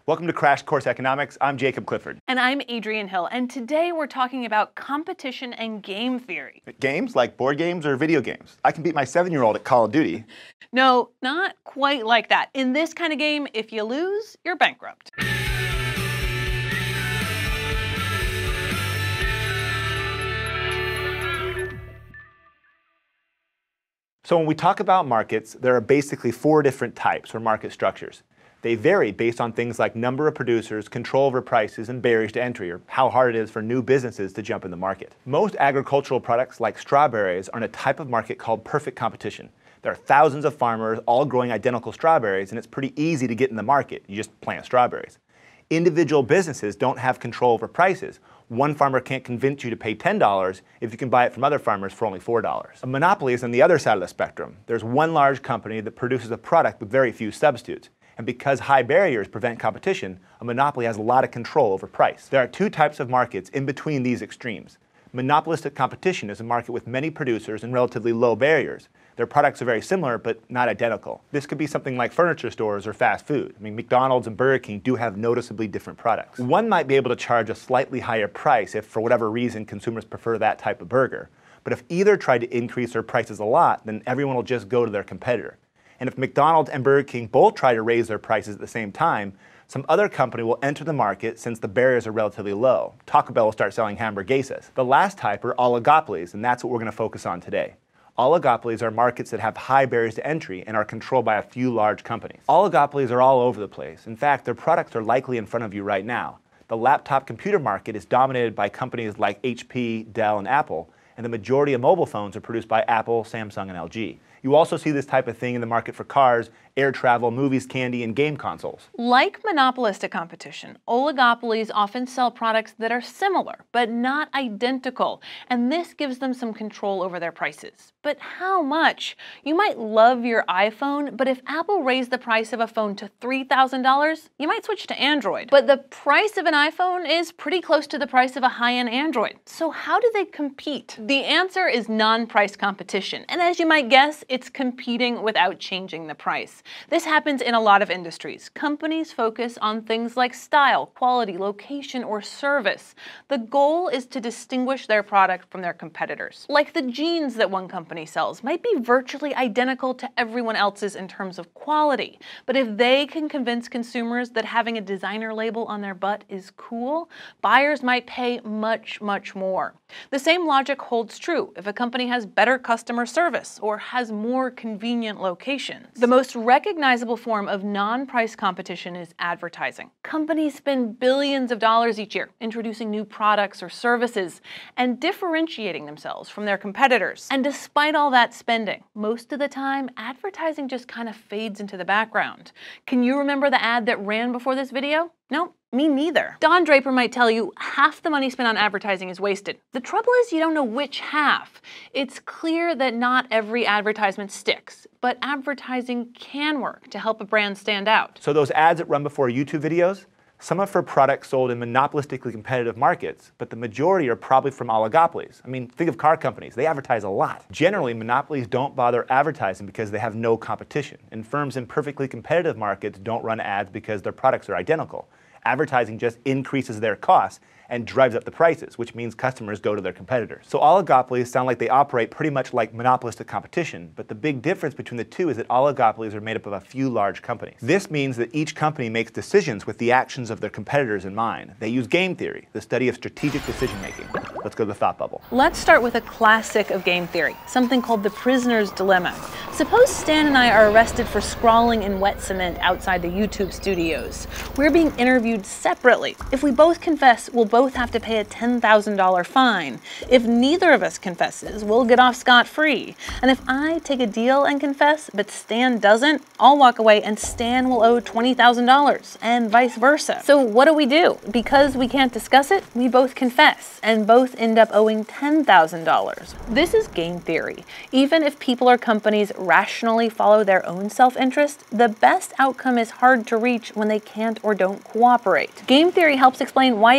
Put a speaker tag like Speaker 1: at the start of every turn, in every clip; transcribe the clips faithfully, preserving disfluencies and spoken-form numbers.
Speaker 1: Welcome to Crash Course Economics. I'm Jacob Clifford.
Speaker 2: And I'm Adriene Hill, and today we're talking about competition and game theory.
Speaker 1: Games like board games or video games? I can beat my seven-year-old at Call of Duty.
Speaker 2: No, not quite like that. In this kind of game, if you lose, you're bankrupt.
Speaker 1: So when we talk about markets, there are basically four different types or market structures. They vary based on things like number of producers, control over prices, and barriers to entry, or how hard it is for new businesses to jump in the market. Most agricultural products, like strawberries, are in a type of market called perfect competition. There are thousands of farmers all growing identical strawberries, and it's pretty easy to get in the market. You just plant strawberries. Individual businesses don't have control over prices. One farmer can't convince you to pay ten dollars if you can buy it from other farmers for only four dollars. A monopoly is on the other side of the spectrum. There's one large company that produces a product with very few substitutes. And because high barriers prevent competition, a monopoly has a lot of control over price. There are two types of markets in between these extremes. Monopolistic competition is a market with many producers and relatively low barriers. Their products are very similar, but not identical. This could be something like furniture stores or fast food. I mean, McDonald's and Burger King do have noticeably different products. One might be able to charge a slightly higher price if, for whatever reason, consumers prefer that type of burger. But if either tried to increase their prices a lot, then everyone will just go to their competitor. And if McDonald's and Burger King both try to raise their prices at the same time, some other company will enter the market since the barriers are relatively low. Taco Bell will start selling hamburguesas. The last type are oligopolies, and that's what we're going to focus on today. Oligopolies are markets that have high barriers to entry and are controlled by a few large companies. Oligopolies are all over the place. In fact, their products are likely in front of you right now. The laptop computer market is dominated by companies like H P, Dell, and Apple, and the majority of mobile phones are produced by Apple, Samsung, and L G. You also see this type of thing in the market for cars, air travel, movies, candy, and game consoles.
Speaker 2: Like monopolistic competition, oligopolies often sell products that are similar, but not identical, and this gives them some control over their prices. But how much? You might love your iPhone, but if Apple raised the price of a phone to three thousand dollars, you might switch to Android. But the price of an iPhone is pretty close to the price of a high-end Android. So how do they compete? The answer is non-price competition, and as you might guess, it's competing without changing the price. This happens in a lot of industries. Companies focus on things like style, quality, location, or service. The goal is to distinguish their product from their competitors. Like the jeans that one company sells might be virtually identical to everyone else's in terms of quality, but if they can convince consumers that having a designer label on their butt is cool, buyers might pay much, much more. The same logic holds true if a company has better customer service or has more convenient locations. The most recognizable form of non-price competition is advertising. Companies spend billions of dollars each year introducing new products or services and differentiating themselves from their competitors. And despite all that spending, most of the time, advertising just kind of fades into the background. Can you remember the ad that ran before this video? No, me neither. Don Draper might tell you half the money spent on advertising is wasted. The trouble is you don't know which half. It's clear that not every advertisement sticks, but advertising can work to help a brand stand out.
Speaker 1: So those ads that run before YouTube videos, some are for products sold in monopolistically competitive markets, but the majority are probably from oligopolies. I mean, think of car companies. They advertise a lot. Generally, monopolies don't bother advertising because they have no competition, and firms in perfectly competitive markets don't run ads because their products are identical. Advertising just increases their costs and drives up the prices, which means customers go to their competitors. So oligopolies sound like they operate pretty much like monopolistic competition, but the big difference between the two is that oligopolies are made up of a few large companies. This means that each company makes decisions with the actions of their competitors in mind. They use game theory, the study of strategic decision making. Let's go to the thought bubble.
Speaker 2: Let's start with a classic of game theory, something called the prisoner's dilemma. Suppose Stan and I are arrested for scrawling in wet cement outside the YouTube studios. We're being interviewed separately. If we both confess, we'll both have to pay a ten thousand dollar fine. If neither of us confesses, we'll get off scot-free. And if I take a deal and confess, but Stan doesn't, I'll walk away and Stan will owe twenty thousand dollars, and vice versa. So what do we do? Because we can't discuss it, we both confess, and both end up owing ten thousand dollars. This is game theory. Even if people or companies rationally follow their own self-interest, the best outcome is hard to reach when they can't or don't cooperate. Game theory helps explain why you get drug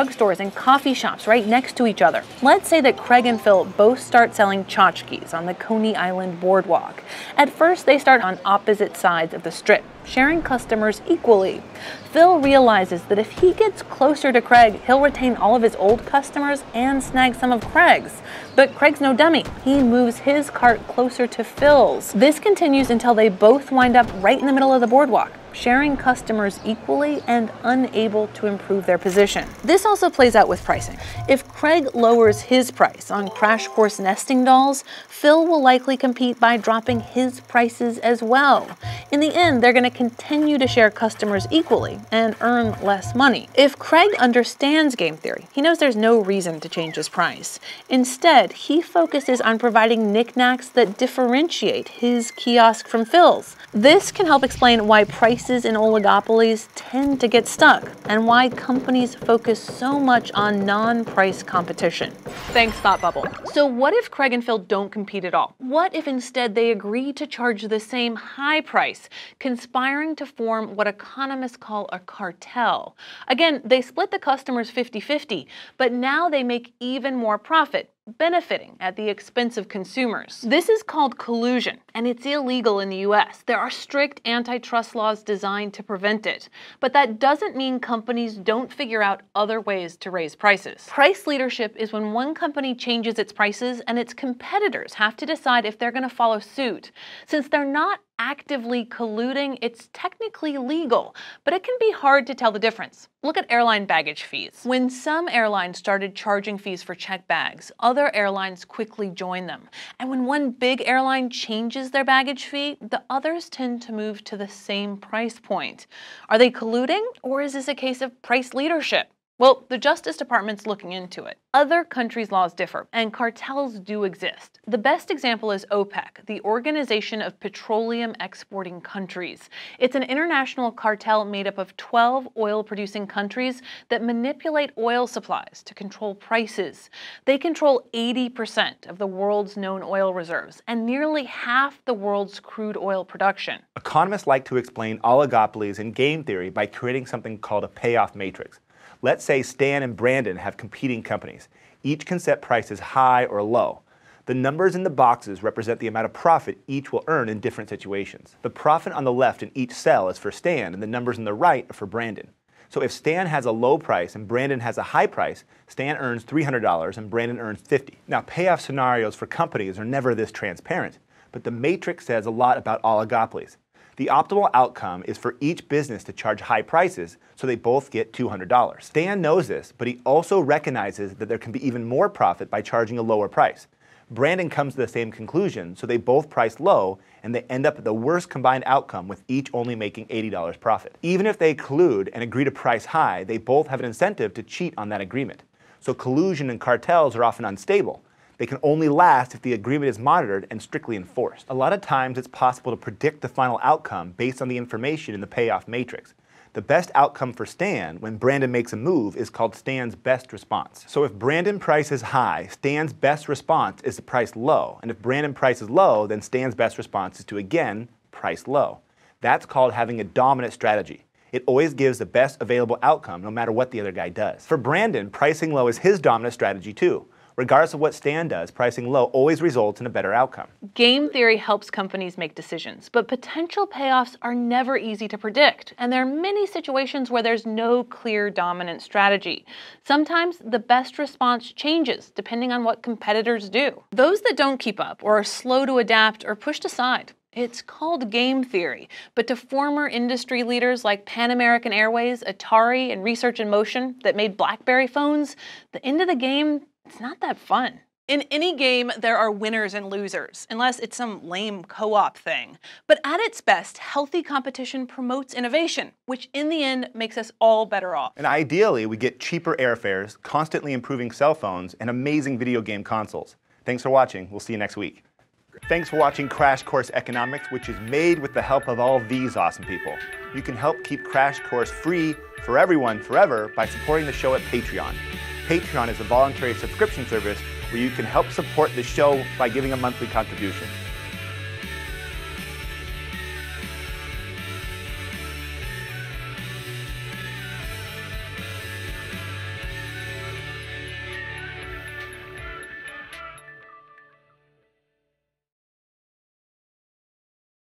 Speaker 2: drugstores and coffee shops right next to each other. Let's say that Craig and Phil both start selling tchotchkes on the Coney Island boardwalk. At first, they start on opposite sides of the strip, sharing customers equally. Phil realizes that if he gets closer to Craig, he'll retain all of his old customers and snag some of Craig's. But Craig's no dummy. He moves his cart closer to Phil's. This continues until they both wind up right in the middle of the boardwalk, sharing customers equally and unable to improve their position. This also plays out with pricing. If Craig lowers his price on CrashCourse nesting dolls, Phil will likely compete by dropping his prices as well. In the end, they're going to continue to share customers equally and earn less money. If Craig understands game theory, he knows there's no reason to change his price. Instead, he focuses on providing knickknacks that differentiate his kiosk from Phil's. This can help explain why prices in oligopolies tend to get stuck and why companies focus so much on non-price competition. Thanks, Thought Bubble. So what if Craig and Phil don't compete at all? What if instead they agree to charge the same high price, conspiring to form what economists call a cartel? Again, they split the customers fifty fifty, but now they make even more profit, benefiting at the expense of consumers. This is called collusion, and it's illegal in the U S. There are strict antitrust laws designed to prevent it, but that doesn't mean companies don't figure out other ways to raise prices. Price leadership is when one company changes its prices and its competitors have to decide if they're going to follow suit. Since they're not actively colluding, it's technically legal, but it can be hard to tell the difference. Look at airline baggage fees. When some airlines started charging fees for checked bags, other airlines quickly joined them. And when one big airline changes their baggage fee, the others tend to move to the same price point. Are they colluding, or is this a case of price leadership? Well, the Justice Department's looking into it. Other countries' laws differ, and cartels do exist. The best example is OPEC, the Organization of Petroleum Exporting Countries. It's an international cartel made up of twelve oil-producing countries that manipulate oil supplies to control prices. They control eighty percent of the world's known oil reserves and nearly half the world's crude oil production.
Speaker 1: Economists like to explain oligopolies in game theory by creating something called a payoff matrix. Let's say Stan and Brandon have competing companies. Each can set prices high or low. The numbers in the boxes represent the amount of profit each will earn in different situations. The profit on the left in each cell is for Stan, and the numbers on the right are for Brandon. So if Stan has a low price and Brandon has a high price, Stan earns three hundred dollars and Brandon earns fifty dollars. Now, payoff scenarios for companies are never this transparent, but the matrix says a lot about oligopolies. The optimal outcome is for each business to charge high prices so they both get two hundred dollars. Stan knows this, but he also recognizes that there can be even more profit by charging a lower price. Brandon comes to the same conclusion, so they both price low and they end up at the worst combined outcome with each only making eighty dollars profit. Even if they collude and agree to price high, they both have an incentive to cheat on that agreement. So collusion and cartels are often unstable. They can only last if the agreement is monitored and strictly enforced. A lot of times it's possible to predict the final outcome based on the information in the payoff matrix. The best outcome for Stan when Brandon makes a move is called Stan's best response. So if Brandon prices high, Stan's best response is to price low. And if Brandon prices low, then Stan's best response is to again price low. That's called having a dominant strategy. It always gives the best available outcome no matter what the other guy does. For Brandon, pricing low is his dominant strategy too. Regardless of what Stan does, pricing low always results in a better outcome.
Speaker 2: Game theory helps companies make decisions, but potential payoffs are never easy to predict, and there are many situations where there's no clear dominant strategy. Sometimes the best response changes depending on what competitors do. Those that don't keep up or are slow to adapt are pushed aside. It's called game theory, but to former industry leaders like Pan American Airways, Atari, and Research in Motion that made BlackBerry phones, the end of the game, it's not that fun. In any game, there are winners and losers, unless it's some lame co-op thing. But at its best, healthy competition promotes innovation, which in the end makes us all better off.
Speaker 1: And ideally, we get cheaper airfares, constantly improving cell phones, and amazing video game consoles. Thanks for watching. We'll see you next week. Thanks for watching Crash Course Economics, which is made with the help of all these awesome people. You can help keep Crash Course free for everyone forever by supporting the show at Patreon. Patreon is a voluntary subscription service where you can help support the show by giving a monthly contribution.